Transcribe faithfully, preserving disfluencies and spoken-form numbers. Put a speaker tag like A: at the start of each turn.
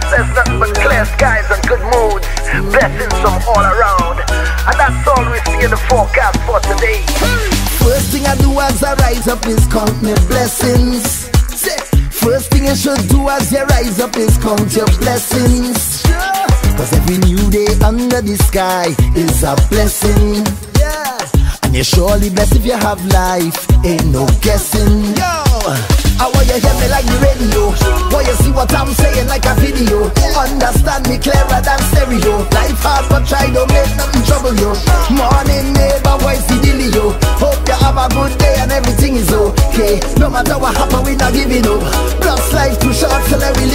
A: says nothing but clear skies and good moods, blessings from all around. And that's all we see in the forecast for today.
B: First thing I do as I rise up is count my blessings. First thing you should do as you rise up is count your blessings. Cause every new day under the sky is a blessing. And you're surely blessed if you have life, ain't no guessing. Yo, I want you hear me like the radio. Want you see what I'm saying like a video. Understand me clearer than stereo. Life hard but try don't make nothing trouble you. Morning neighbor, voice the dealio. Hope you have a good day and everything is okay. No matter what happen we not giving up. Plus life too short so let we